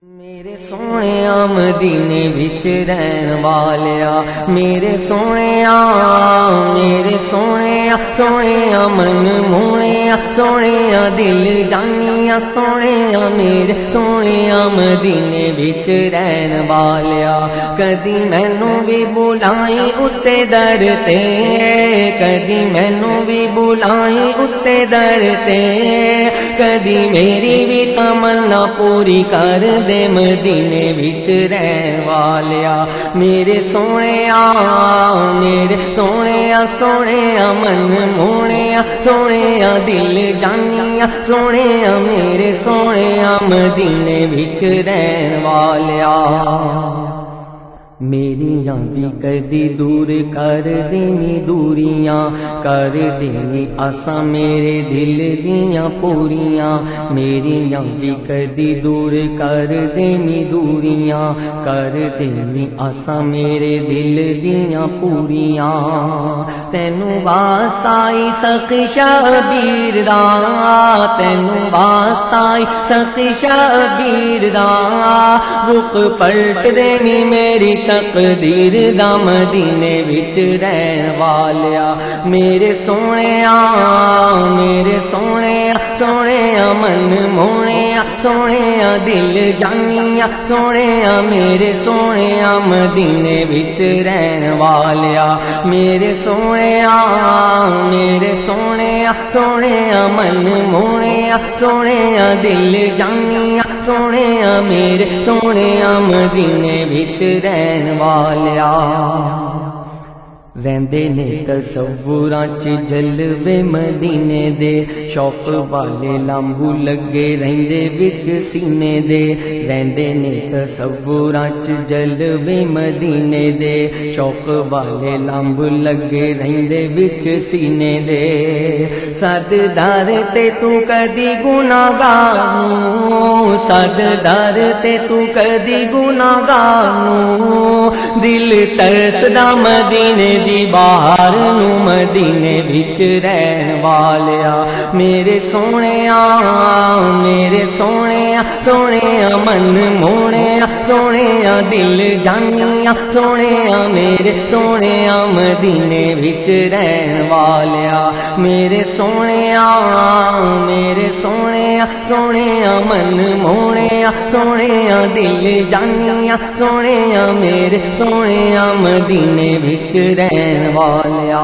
میرے سونیا مدینے وچ رہن والیا، میرے سونیا سونیا من مونیا، سونیا دل جانیا، سونیا میرے سونیا مدینے وچ رہن والیا۔ کدی مینوں بھی بلائی اتے در تے، کدی مینوں بھی بلائی اتے در تے، کدی میری بھی تمنا پوری کر دے مدینے وچ رہن والیا۔ میرے سونیا سونیا من مونیا، سونیا دل جانیا، سونیا میرے سونیا مدینے وچ رہن والیا۔ میریاں بھی کدی دور کر دینی دوریاں، کر دینی آساں میرے دل دیاں پوریاں۔ میریاں بھی کدی دور کر دینی دوریاں، کر دینی آساں میرے دل دیاں پوریاں۔ تینوں واسطہ سخی شبیر دا، تینوں واسطہ سخی شبیر دا، رخ پلٹ دینی میری تقدیر دا مدینے وچ رہن والیا۔ میرے سونیا سونیا من مونیا، سونیا دل جانیا، سونیا میرے سونیا مدینے وچ رہن والیا۔ میرے سونیا سونیا من مونیا، سونیا دل جانیا، سونیا میرے سونیا مدینے وچ رہن والیا۔ رہندے نے تصوراں چ جلوے مدینے دے، شوق والے لامبو لگے رہندے وچ سینے دے۔ رہندے نے تصوراں چ جلوے مدینے دے، شوق والے لامبو لگے رہندے وچ سینے دے۔ سردار تے تو کدی گناہگار نوں، سردار تے تو کدی گناہگار نوں، دل ترسدا مدینے دی باہر نو مدینے وچ رہن والیا۔ میرے سونیا سونیا من مونیا، سونیا دل جانیا، سونیا میرے سونیا مدینے وچ رہن والیا۔ میرے سونیا سونیا من مونیا، سونیا دل جانیا، سونیا میرے سونیا مدینے وچ رہن والیا۔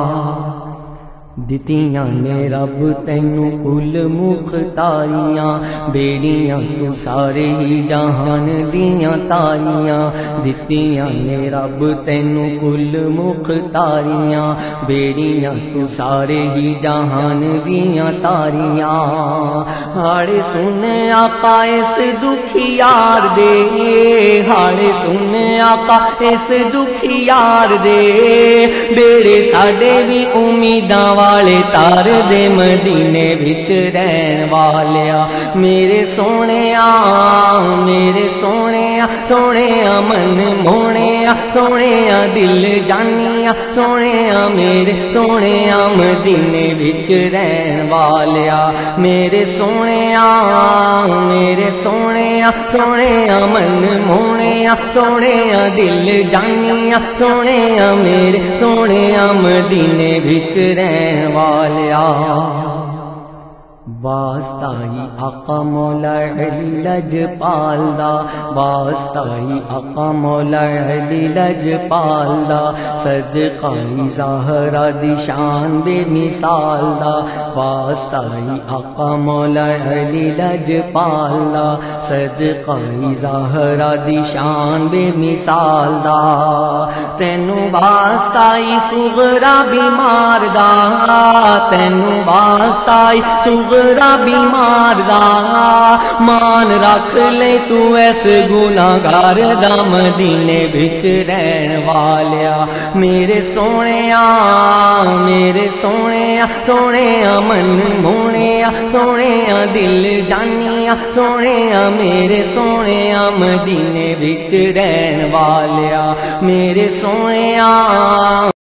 دتیاں نے رب تینوں کل مختاریاں، بیڑیاں تو سارے ہی جہان دیاں تاریاں۔ دتیاں نے رب تینوں کل مختاریاں، بیڑیاں تو سارے ہی جہان دیاں تاریاں۔ ہاڑے سن آقا اس دکھی یار دے، ہاڑے سن آقا اس دکھی یار دے، بیڑے ساڈے بھی امیداں والے تار دے مدینے وچ رہن والیا۔ میرے سونیا سونیا من مونیا، سونیا دل جانیا، سونیا میرے سونیا مدینے وچ رہن والیا۔ میرے سونیا سونیا من مونیا، سونیا دل جانیا، سونیا میرے سونیا مدینے وچ رہن والیا۔ واسطائی آقا مولا علی لجپال دا، واسطائی آقا مولا علی لجپال دا، صدقائی زہرا دی شان بے مثال دا، واسطائی آقا مولا علی لجپال دا، صدقائی زہرا دی شان بے مثال دا۔ تینوں واسطائی صغرا بیمار دا، تینوں واسطائی صغرا بیمار دا، مان رکھ لے تو ایس گناہگار دا مدینے وچ رہن والیا۔ میرے سونیا سونیا من مونیا، سونیا دل جانیا، سونیا میرے سونیا مدینے وچ رہن والیا۔ میرے سونیا